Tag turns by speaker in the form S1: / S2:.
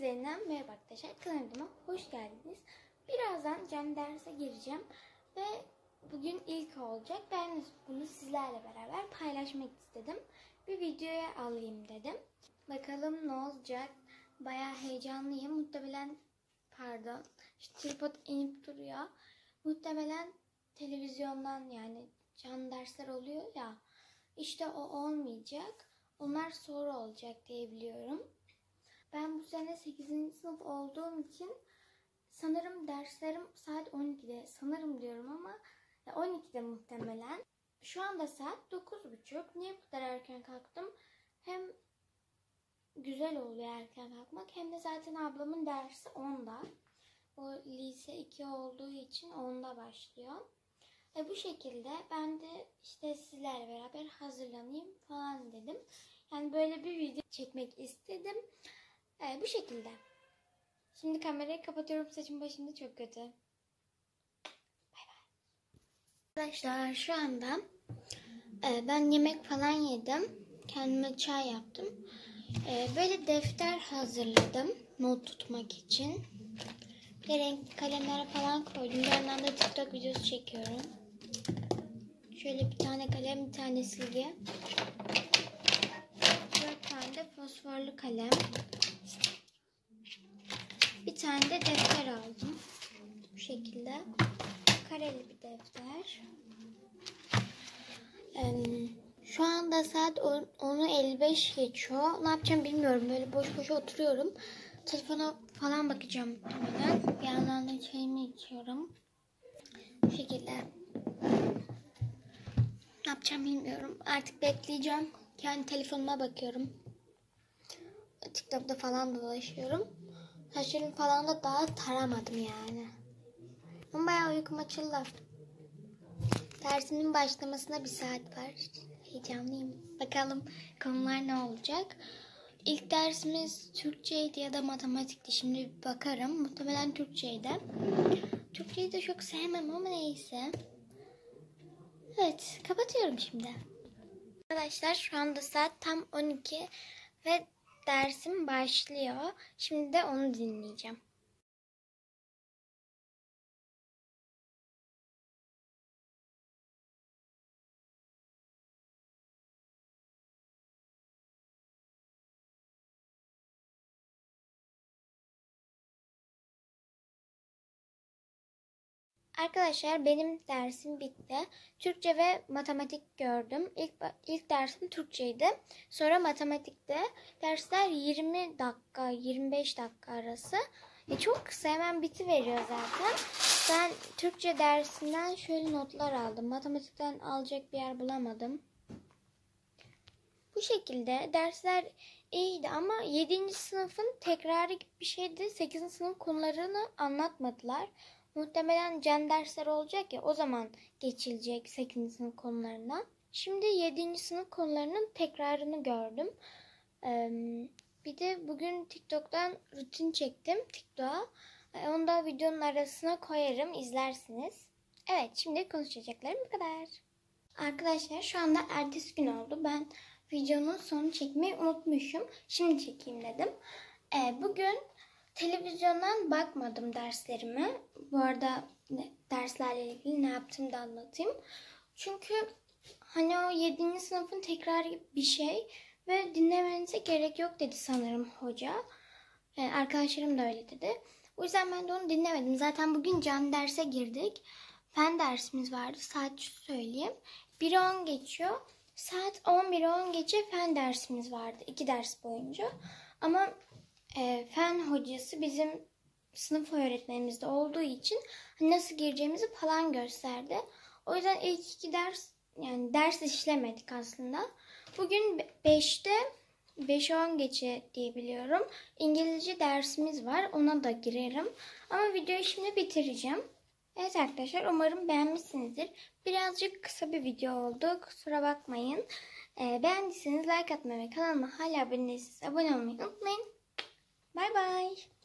S1: üzerinden merhaba arkadaşlar, kanalıma hoş geldiniz. Birazdan canlı derse gireceğim ve bugün ilk olacak. Ben bunu sizlerle beraber paylaşmak istedim. Bir videoya alayım dedim. Bakalım ne olacak. Bayağı heyecanlıyım. Muhtemelen işte tripod inip duruyor. Muhtemelen televizyondan, yani canlı dersler oluyor ya, işte o olmayacak. Onlar sonra olacak diye biliyorum. Ben bu sene 8. sınıf olduğum için sanırım derslerim saat 12'de. Sanırım diyorum ama 12'de muhtemelen. Şu anda saat 9.30. Niye bu kadar erken kalktım? Hem güzel oluyor erken kalkmak, hem de zaten ablamın dersi 10'da. O lise 2 olduğu için 10'da başlıyor. Bu şekilde ben de işte sizlerle beraber hazırlanayım falan dedim. Yani böyle bir video çekmek istedim. Bu şekilde. Şimdi kamerayı kapatıyorum. Saçım başım da çok kötü. Bay bay. Arkadaşlar şu anda ben yemek falan yedim. Kendime çay yaptım. Böyle defter hazırladım. Not tutmak için. Renkli kalemlere falan koydum. Bir yandan da TikTok videosu çekiyorum. Şöyle bir tane kalem, bir tane silgi. 4 tane de fosforlu kalem. Bir tane de defter aldım. Bu şekilde. Kareli bir defter. Şu anda saat 10'u 55 geçiyor. Ne yapacağım bilmiyorum. Böyle boş boş oturuyorum. Telefona falan bakacağım muhtemelen. Bir yandan da çayımı içiyorum. Bu şekilde. Ne yapacağım bilmiyorum. Artık bekleyeceğim. Kendi telefonuma bakıyorum. TikTok'ta falan dolaşıyorum. Saçlarımı falan da daha taramadım yani. Ama bayağı uykum açıldı. Dersimin başlamasına bir saat var. Heyecanlıyım. Bakalım konular ne olacak. İlk dersimiz Türkçeydi ya da matematikti. Şimdi bir bakarım. Muhtemelen Türkçeydi. Türkçeyi de çok sevmem ama neyse. Evet, kapatıyorum şimdi. Arkadaşlar şu anda saat tam 12 ve dersim başlıyor. Şimdi de onu dinleyeceğim. Arkadaşlar benim dersim bitti. Türkçe ve matematik gördüm. İlk dersim Türkçeydi. Sonra matematikte. Dersler 20 dakika, 25 dakika arası. Çok kısa, hemen bitiveriyor zaten. Ben Türkçe dersinden şöyle notlar aldım. Matematikten alacak bir yer bulamadım. Bu şekilde dersler iyiydi ama 7. sınıfın tekrarı gibi bir şeydi. 8. sınıf konularını anlatmadılar. Muhtemelen can dersler olacak ya, o zaman geçilecek 8. sınıf konularına. Şimdi 7. sınıf konularının tekrarını gördüm. Bir de bugün TikTok'tan rutin çektim TikTok'a. Onu da videonun arasına koyarım, izlersiniz. Evet, şimdi konuşacaklarım bu kadar. Arkadaşlar şu anda ertesi gün oldu. Ben videonun sonunu çekmeyi unutmuşum. Şimdi çekeyim dedim. Bugün televizyondan bakmadım derslerime. Bu arada derslerle ilgili ne yaptığımı da anlatayım. Çünkü hani o 7. sınıfın tekrarı gibi bir şey ve dinlemenize gerek yok dedi sanırım hoca. Arkadaşlarım da öyle dedi. O yüzden ben de onu dinlemedim. Zaten bugün canlı derse girdik. Fen dersimiz vardı. Saat söyleyeyim. 1'e 10 geçiyor. Saat 11'e 10 geçe fen dersimiz vardı. 2 ders boyunca. Ama fen hocası bizim sınıf öğretmenimiz de olduğu için nasıl gireceğimizi falan gösterdi. O yüzden ilk 2 ders, yani ders işlemedik aslında. Bugün 5'e 10 geçe diye biliyorum. İngilizce dersimiz var. Ona da girerim. Ama videoyu şimdi bitireceğim. Evet arkadaşlar, umarım beğenmişsinizdir. Birazcık kısa bir video oldu. Kusura bakmayın. Beğendiyseniz like atmayı ve kanalıma hala abone değilseniz abone olmayı unutmayın. Bay bay.